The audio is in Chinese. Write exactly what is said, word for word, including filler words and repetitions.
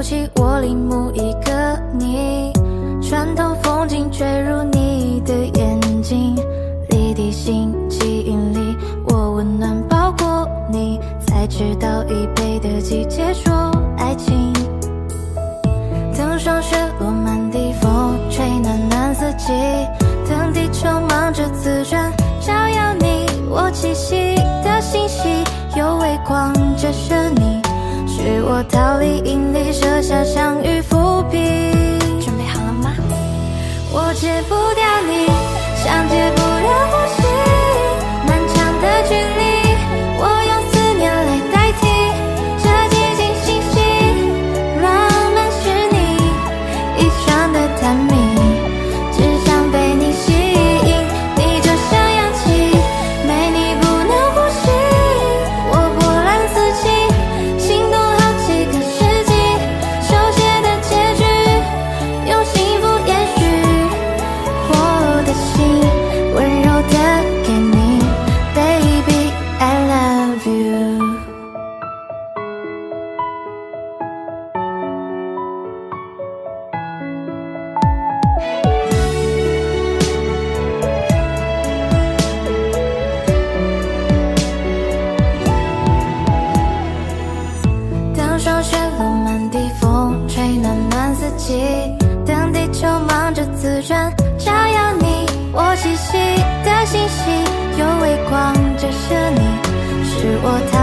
不起我领悟一个你，穿透风景坠入你的眼睛，离地心记忆里，我温暖包裹你，才知道一杯的季节说爱情。等霜雪落满地，风吹暖暖四季，等地球忙着自转，照耀你我栖息的信息，有微光折射你，是我逃离引力，设下相遇伏笔。准备好了吗？我戒不掉你，像戒不了呼吸，漫长的距离，我用思念来代替，这寂静信息，浪漫是你一场的探秘，只想被你吸引，你就像氧气，没你不能呼吸，我波澜四起，心动好几个世纪，手写的结局，用幸福延续，我的心温柔的给你 Baby I love you。 当霜雪落满地，风吹暖暖四季，等地球忙着自转，照耀你我栖息的信息，有微光折射你，是我逃